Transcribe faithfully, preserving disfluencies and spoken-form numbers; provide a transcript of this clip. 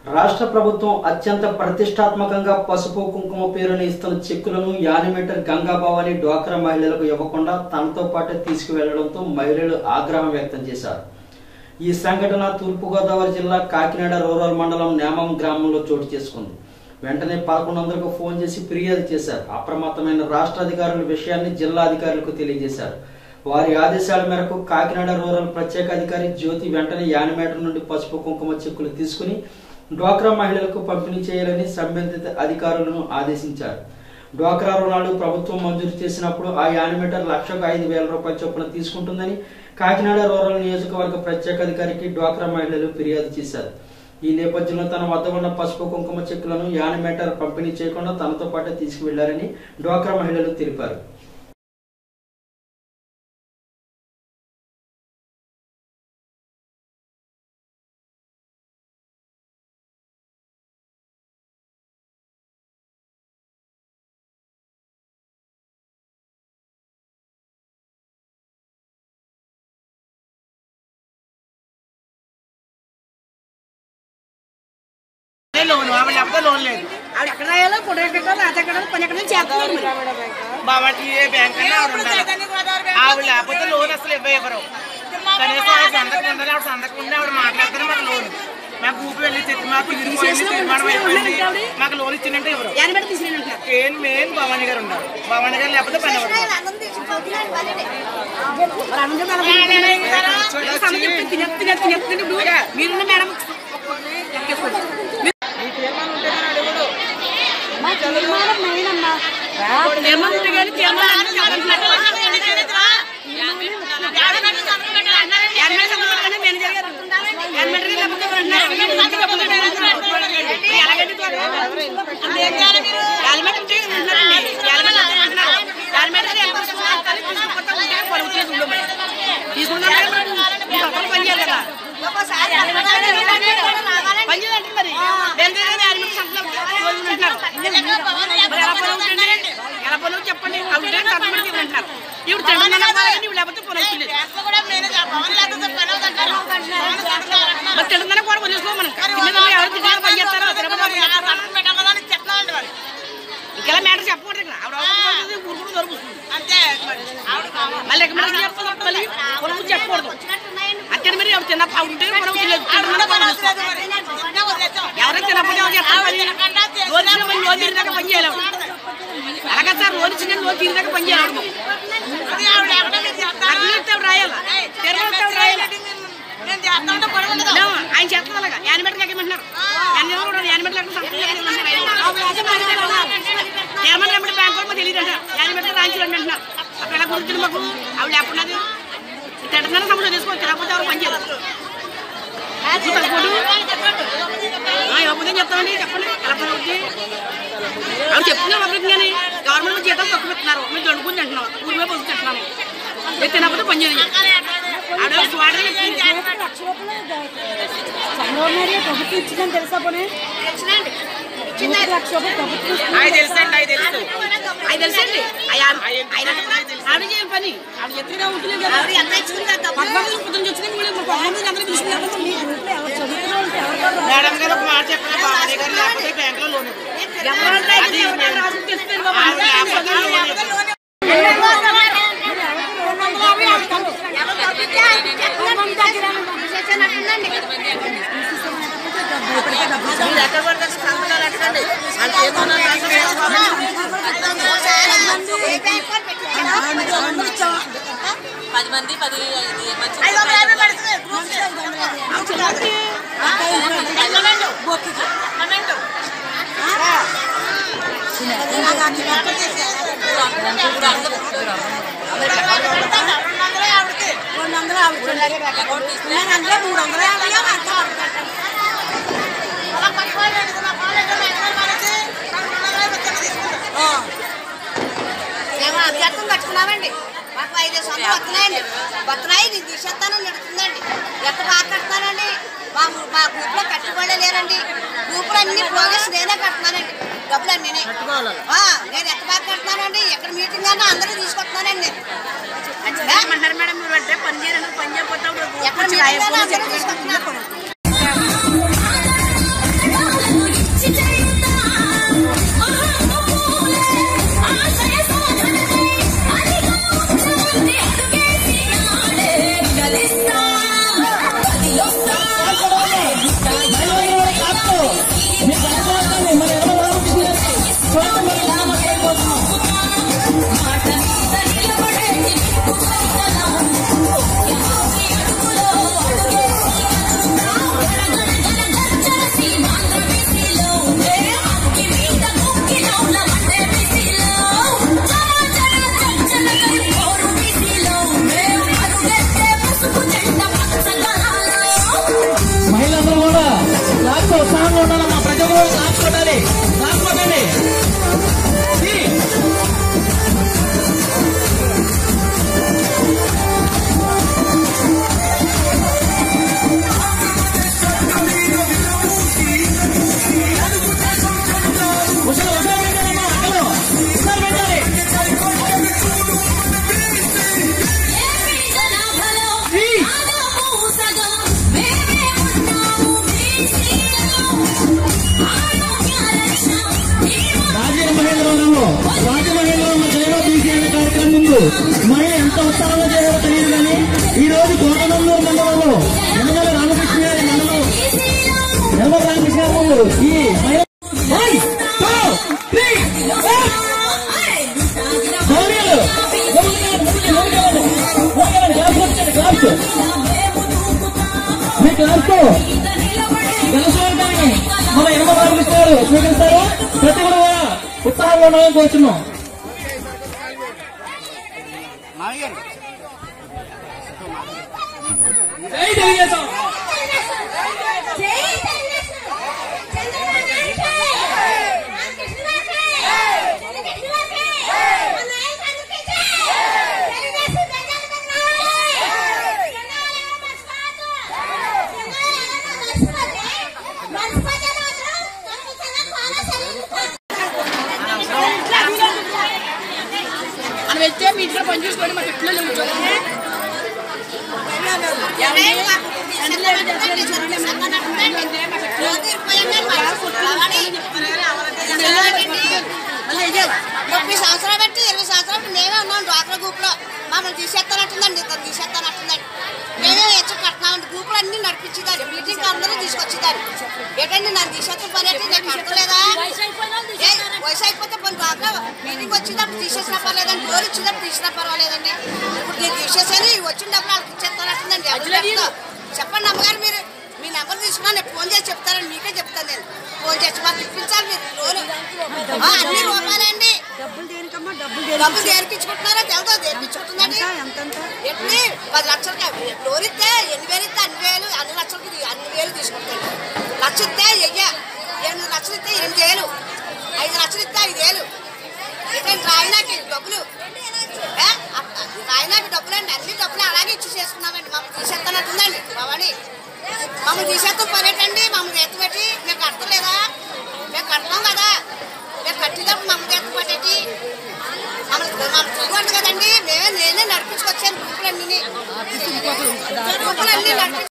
రాష్ట్ర ప్రభుత్వం అత్యంత ప్రతిష్టాత్మకంగా పసుపు కుంకుమ పేరుని ఇస్తున్న చెక్కులను యానిమేటర్ గంగాభవాని డ్వాక్రా మహిళలకు ఇవ్వకుండా తనతో పాటు తీసుకువెళ్లడంతో మహిళలు ఆగ్రహం వ్యక్తం చేశారు. ఈ సంఘటన తూర్పుగోదావరి జిల్లా కాకినాడ రూరల్ మండలం నేమం గ్రామంలో చోటు చేసుకుంది. వెంటనే పదకొండు వందలకు ఫోన్ చేసి ఫిర్యాదు చేశారు. అప్రమత్తమైన రాష్ట్ర అధికారుల విషయాన్ని జిల్లా అధికారులకు తెలియజేశారు. వారి ఆదేశాల మేరకు కాకినాడ రూరల్ ప్రత్యేక అధికారి జ్యోతి వెంటనే యానిమేటర్ నుండి పసుపు కుంకుమ చెక్కులు తీసుకుని డ్వాక్రా మహిళలకు పంపిణీ చేయాలని సంబంధిత అధికారులను ఆదేశించారు. డ్వాక్రా రుణాలు ప్రభుత్వం మంజూరు చేసినప్పుడు ఆ యానిమేటర్ లక్షకు ఐదు వేల రూపాయల చొప్పున తీసుకుంటుందని కాకినాడ రూరల్ నియోజకవర్గ ప్రత్యేక అధికారికి డ్వాక్రా మహిళలు ఫిర్యాదు చేశారు. ఈ నేపథ్యంలో తన వద్ద ఉన్న పసుపు కుంకుమ చెక్కులను యానిమేటర్ పంపిణీ చేయకుండా తనతో పాటు తీసుకువెళ్లారని డ్వాక్రా మహిళలు తెలిపారు. లోన్ ఆవిడ లేకపోతే లోన్ లేదు. ఆవిడ ఎక్కడ రాయాలో ఫోటో ఎక్కడ రాజక్కడ పని ఎక్కడ చేస్తున్నారు బాబాకి ఏ బ్యాంక్ అయినా ఆవిడ ఉండాలి. ఆవిడ లేకపోతే లోన్ అసలు ఇవ్వరు. కనీసం ఆవిడ సంతకం ఉండాలి. ఆవిడ సంతకం ఉండి ఆవిడ మాట్లాడితేనే మాకు లోన్. మాకు ఊపి వెళ్ళి మాకు తీర్మానం అయిపోయింది. మాకు లోన్ ఇచ్చిందంటే ఎవరు ఏం మెయిన్ భవానీ గారు ఉన్నారు. భవానీ గారు లేకపోతే పని ఎవరు మీరు మేడం చెప్పండి ఇప్పుడు లేకపోతే తింటుందని కూడా వదిలేసుకో మనం పని చేస్తారో ఇంకెలా మ్యాటర్ చెప్పకూడదు. ఇక్కడ ఆవిడ ఊరుకుని దొరుకుతుంది అంతే. మళ్ళీ ఎక్కడ మళ్ళీ పొలం చెప్పకూడదు. అక్కడ మీరు ఎవరు తిన్న ఉంటే ఎవరైనా తినకపోతే లోన్ తీరినాక పని చేయలేము. అలాగే సార్ లోన్ ఇచ్చిన లోన్ తీరినాక పని చేయలేము. రాయాలి ఆయన చేస్తాం అలాగా యానిమేటర్ ఎక్కమంటున్నారు. యానిమేటర్ బ్యాంక్ వాళ్ళు తెలియదు అంటారు. యానిమేటర్ రాయించాలి అంటున్నారు. అక్కడ ఎలా గురించి మాకు ఆవిడ లేకున్నది తింటున్నారని సమస్య తీసుకోవచ్చు. తినకపోతే ఎవరు పని చేయరు. ఎవరిపోతే చెప్తామండి చెప్పండి. ఎలా పని అవుతుంది ఆవిడ చెప్తున్నాం. అభివృద్ధి కానీ గవర్నమెంట్ జీతాలు తక్కువ పెడుతున్నారు. మీరు దొడుకుని తింటున్నాం. ఊరి మీద పొద్దు తింటున్నాము. తినకపోతే పని చేయదు. ప్రభుత్వం ఇచ్చిందని తెలుసా పోనీ లక్ష రూపాయలు ప్రభుత్వం తెలుసండి. అవి తెలుసు అవి తెలుసండి. ఆవిడ చేయాలి పని. ఆవిడ ఎత్తుగా ఉంటుంది కదా. మేడం గారు ఒక మాట చెప్పండి. బాబాయ్ గారు లేకపోతే బ్యాంక్ లో లోన్ ఎక్కడ పడితే సంతకాలు ఎట్టండి. పది మంది పది రెండు వందలు అంటే మూడు వందల యాభై మేము అభ్యర్థం కట్టుకున్నామండి. మాకు ఐదు వందలు వస్తున్నాయండి. వస్తున్నాయి నేను తీసేస్తానని నడుతుందండి. ఎంత బాగా కడుతున్నానండి. మా మా గ్రూప్లో కట్టుబడే లేరండి. గ్రూపులు అన్ని ప్రోగ్రెస్ నేనే కడుతున్నానండి. డబ్బులు అన్నీ నేను ఎంత బాగా కడుతున్నానండి. ఎక్కడ మీటింగ్ అన్నా అందరూ తీసుకొస్తున్నానండి. నేను మేడం మీరు అంటే పని చేయాలి పని చేయకపోతే ఎక్కడ తీసుకొస్తున్నాను. ఉత్సాహంగా ఉండాలమ్మా, ప్రతి ఒక్కరు క్లాస్ కొట్టాలి, క్లాస్ కొట్టండి. రాజమహేంద్రవరం జైలో బీసీఎల్ కార్యక్రమం ముందు మహిళ ఎంత ఉత్సాహంగా చేయాలో తెలియదు కానీ ఈ రోజు కోటనందూరు మండలంలో యనమల రామకృష్ణ గారి మండలం యనమల రామకృష్ణ గారు ఈ మహిళ మీ క్లాస్తో గెలుచుకోవడానికి మన యనమల రామకృష్ణ గారు స్వీకరిస్తారు. ప్రతి కూడా ఉత్సాహంగా ఉండాలని కోరుతున్నాం. జై తెలుగుదేశం. వెళ్తే మీ ఇంట్లో పని చూసుకోండి, మా పిల్లలు ముప్పై సంవత్సరాలు బట్టి ఇరవై సంవత్సరాలు మేమే ఉన్నాం డ్వాక్రా గ్రూప్ లో. మమ్మల్ని తీసేస్తానంటుందండి, ఇద్దరు తీసేస్తానంటుందండి. మేమే హెచ్చు కట్టినామండి. గ్రూపులు అన్ని నడిపించేదాన్ని, మీటింగ్ అందరూ తీసుకొచ్చేదాన్ని. ఏంటండి నన్ను తీసేస్తే పని అంటే నేను కట్టలేదా? వయసు అయిపోతే పని డ్వాక్రా మీటింగ్ వచ్చేటప్పుడు తీసేసినా పర్లేదండి, డోర్ ఇచ్చేటప్పుడు తీసినా పర్వాలేదండి. ఇప్పుడు నేను తీసేసాను, వచ్చినప్పుడు వాళ్ళకి ఇచ్చేస్తానంటుందండి. చెప్పండి అమ్మగారు, మీరు మీ నెంబర్ తీసుకున్నా నేను ఫోన్ చేసి చెప్తానండి, మీకే చెప్తాను. నేను ఫోన్ చేసి మాకు ఇప్పించాలి మీరు లోను. అన్ని రూపాయలండి. డబ్బులు దేనికిచ్చుకుంటున్నారో తెలుసా? దేనికిచ్చుకుంటుందండి ఎన్ని పది లక్షలకి లోన్ ఇస్తే ఎన్ని వేలు ఇస్తే అన్ని వేలు, అన్ని లక్షలకి అన్ని వేలు తీసుకుంటాడు. లక్ష ఇస్తే వెయ్య, ఎనిమిది లక్షలు ఇస్తే ఎనిమిది వేలు, ఐదు లక్షలు ఇస్తే ఐదు వేలు. ఏంటంటే రాయినాకి డబ్బులు, రాయినాకి డబ్బులు అండి. అన్ని డబ్బులు అలాగే ఇచ్చి చేసుకున్నామండి. మమ్మల్ని తీసేస్తానంటుందండి బాబాని. మమ్మల్ని తీసేస్తాం పనేటండి, మమ్మల్ని ఎత్తు పెట్టి మేము కట్టలేదా? మేము కడతాం కదా, మేము కట్టేటప్పుడు మమ్మల్ని ఎత్తు పట్టేటి మమ్మల్ని మమ్మల్ని చదువు కదండి. మేమే నేనే నడిపించుకొచ్చాను గ్రూపులన్నీ గ్రూపులన్నీ నడిపి